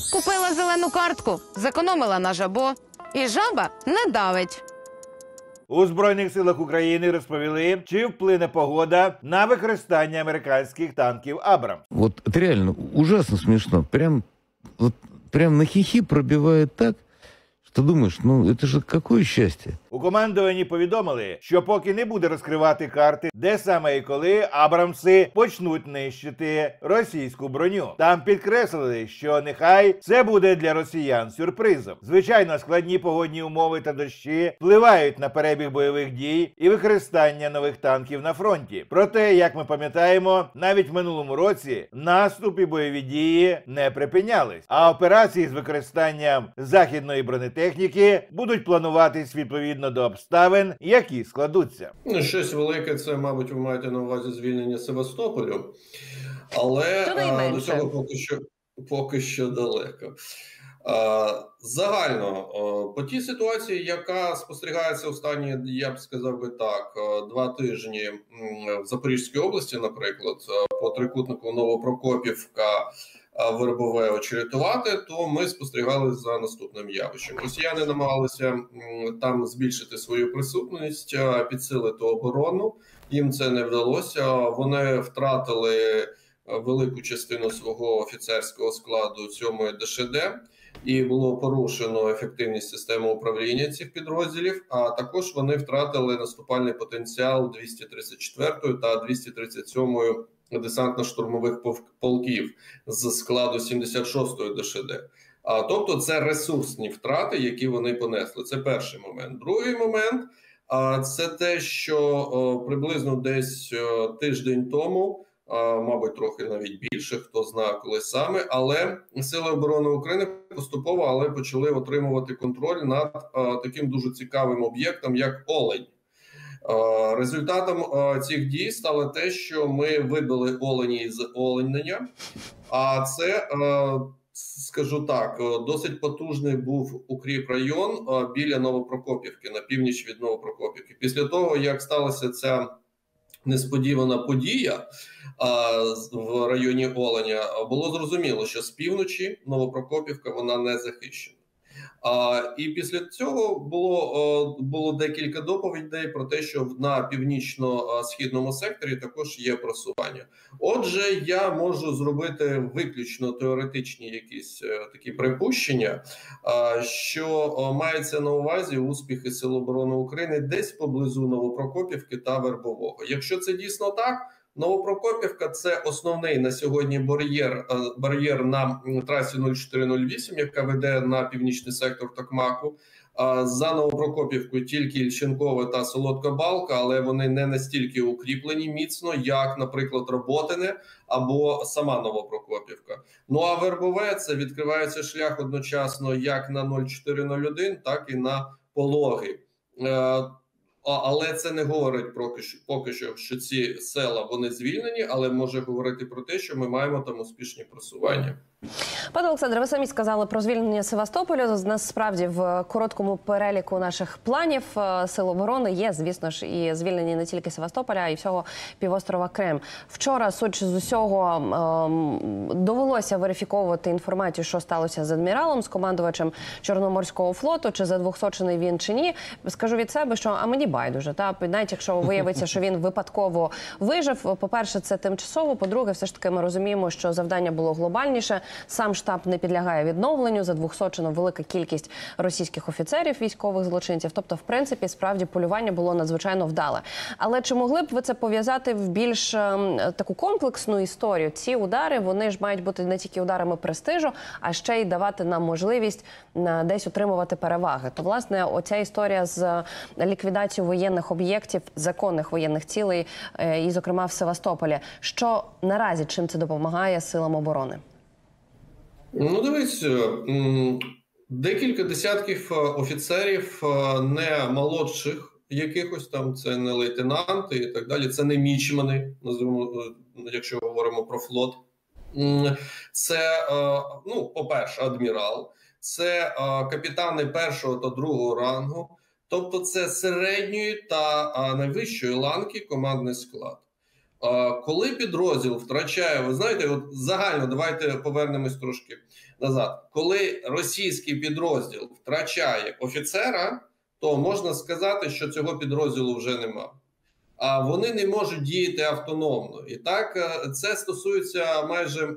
Купила зелену картку, зекономила на жабо, і жаба не давить. У Збройних силах України розповіли, чи вплине погода на використання американських танків «Абрамс». Вот это реально ужасно смешно. Прям на хихи пробивает так, что думаешь, ну это же какое счастье. У командуванні повідомили, що поки не буде розкривати карти, де саме і коли «Абрамси» почнуть нищити російську броню. Там підкреслили, що нехай це буде для росіян сюрпризом. Звичайно, складні погодні умови та дощі впливають на перебіг бойових дій і використання нових танків на фронті. Проте, як ми пам'ятаємо, навіть в минулому році наступ і бойові дії не припинялись, а операції з використанням західної бронетехніки будуть плануватись відповідно до обставин, які складуться. Ну, щось велике, це, мабуть, ви маєте на увазі звільнення Севастополю, але до цього поки що далеко. Загально, по тій ситуації, яка спостерігається останні, я б сказав би так, 2 тижні в Запорізькій області, наприклад, по трикутнику Новопрокопівка, Вербове, Очеретувати, то ми спостерігали за наступним явищем. Росіяни намагалися там збільшити свою присутність, підсилити оборону. Їм це не вдалося. Вони втратили велику частину свого офіцерського складу 7-ї ДШД, і було порушено ефективність системи управління цих підрозділів, а також вони втратили наступальний потенціал 234-ї та 237-ї десантно-штурмових полків з складу 76-ї ДШД. Тобто це ресурсні втрати, які вони понесли. Це перший момент. Другий момент – це те, що приблизно десь тиждень тому, мабуть, трохи навіть більше, хто знає коли саме, але Сили оборони України поступово але почали отримувати контроль над таким дуже цікавим об'єктом, як Олень. Результатом цих дій стало те, що ми вибили олені з оленення, а це, скажу так, досить потужний був укріпрайон біля Новопрокопівки, на північ від Новопрокопівки. Після того, як сталася ця несподівана подія в районі Оленя, було зрозуміло, що з півночі Новопрокопівка, вона не захищена. І після цього було декілька доповідей про те, що на північно-східному секторі також є просування. Отже, я можу зробити виключно теоретичні якісь такі припущення, що мається на увазі успіхи Сил оборони України десь поблизу Новопрокопівки та Вербового. Якщо це дійсно так, Новопрокопівка – це основний на сьогодні бар'єр на трасі 0408, яка веде на північний сектор Токмаку. За Новопрокопівкою тільки Ільченкове та Солодка Балка, але вони не настільки укріплені міцно, як, наприклад, Роботине або сама Новопрокопівка. Ну а Вербове – це відкривається шлях одночасно як на 0401, так і на Пологи. Але це не говорить поки що, що ці села вони звільнені, але може говорити про те, що ми маємо там успішні просування. Пане Олександре, ви самі сказали про звільнення Севастополя. Насправді в короткому переліку наших планів Сил оборони є, звісно ж, і звільнення не тільки Севастополя, а й всього півострова Крим. Вчора, судячи з усього, довелося верифіковувати інформацію, що сталося з адміралом, з командувачем Чорноморського флоту, чи задвохсочений він, чи ні. Скажу від себе, що а мені байдуже. Навіть якщо виявиться, що він випадково вижив, по-перше, це тимчасово, по-друге, все ж таки ми розуміємо, що завдання було глобальніше. Сам штаб не підлягає відновленню, задвохсочено велика кількість російських офіцерів, військових злочинців. Тобто, в принципі, справді полювання було надзвичайно вдале. Але чи могли б ви це пов'язати в більш таку комплексну історію? Ці удари, вони ж мають бути не тільки ударами престижу, а ще й давати нам можливість десь отримувати переваги. То, власне, оця історія з ліквідацією воєнних об'єктів, законних воєнних цілей, і, зокрема, в Севастополі. Що наразі, чим це допомагає силам оборони? Ну, дивись, декілька десятків офіцерів, не молодших якихось там, це не лейтенанти і так далі, це не мічмани, називаємо, якщо говоримо про флот. Це, ну, по-перше, адмірал, це капітани першого та другого рангу, тобто це середньої та найвищої ланки командний склад. Коли підрозділ втрачає, ви знаєте, от загально, давайте повернемось трошки назад. Коли російський підрозділ втрачає офіцера, то можна сказати, що цього підрозділу вже нема. А вони не можуть діяти автономно. І так, це стосується майже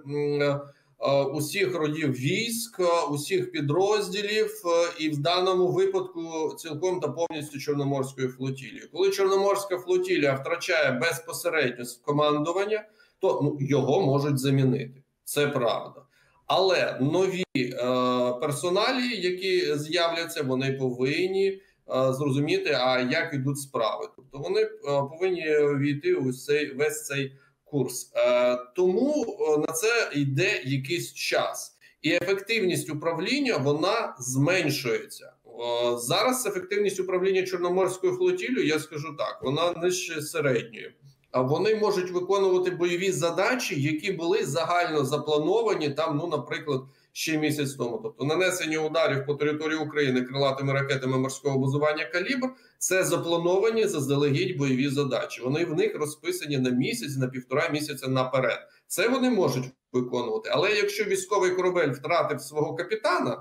усіх родів військ, усіх підрозділів, і в даному випадку цілком та повністю Чорноморської флотилії. Коли Чорноморська флотилія втрачає безпосередньо командування, то його можуть замінити. Це правда. Але нові персоналі, які з'являться, вони повинні зрозуміти, а як йдуть справи. Тобто вони повинні війти у весь цей курс. Тому на це йде якийсь час. І ефективність управління, вона зменшується. Зараз ефективність управління Чорноморською флотилією, я скажу так, вона нижче середньої. А вони можуть виконувати бойові задачі, які були загально заплановані там, наприклад, ще місяць тому. Тобто нанесення ударів по території України крилатими ракетами морського базування «Калібр» – це заплановані заздалегідь бойові задачі. Вони в них розписані на місяць, на півтора місяця наперед. Це вони можуть виконувати. Але якщо військовий корабель втратив свого капітана,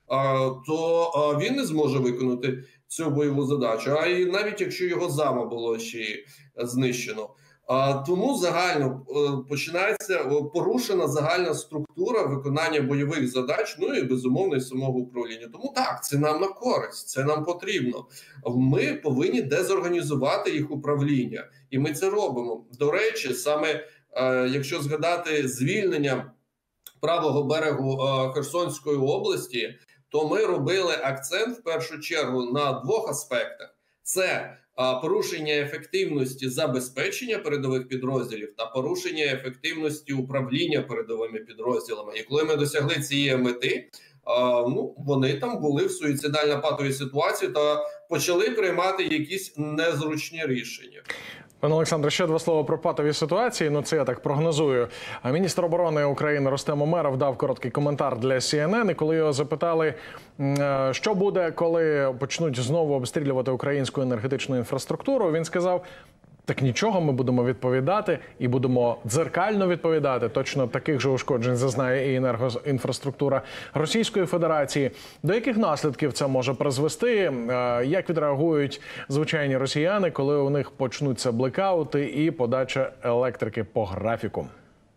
то він не зможе виконати цю бойову задачу. А і навіть якщо його зама було ще знищено. Тому загально починається порушена загальна структура виконання бойових задач, і безумовно і самого управління. Тому так, це нам на користь, це нам потрібно. Ми повинні дезорганізувати їх управління, і ми це робимо. До речі, саме якщо згадати звільнення правого берегу Херсонської області, то ми робили акцент в першу чергу на двох аспектах. Це порушення ефективності забезпечення передових підрозділів та порушення ефективності управління передовими підрозділами. І коли ми досягли цієї мети, вони там були в суїцидально-патовій ситуації та почали приймати якісь незручні рішення. Пане Олександре, ще два слова про патові ситуації. Це я так прогнозую. Міністр оборони України Рустем Умеров дав короткий коментар для CNN. І коли його запитали, що буде, коли почнуть знову обстрілювати українську енергетичну інфраструктуру, він сказав: так нічого, ми будемо відповідати і будемо дзеркально відповідати. Точно таких же ушкоджень зазнає і енергоінфраструктура Російської Федерації. До яких наслідків це може призвести? Як відреагують звичайні росіяни, коли у них почнуться блекаути і подача електрики по графіку?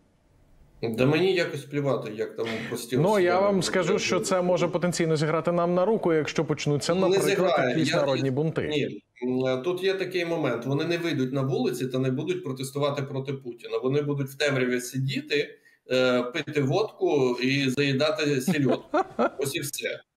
Да мені якось плювати, як там постійно. Я вам скажу, що це може потенційно зіграти нам на руку, якщо почнуться, наприклад, якісь народні бунти. Ні. Тут є такий момент. Вони не вийдуть на вулиці та не будуть протестувати проти Путіна. Вони будуть в темряві сидіти, пити водку і заїдати сільотку. Ось і все.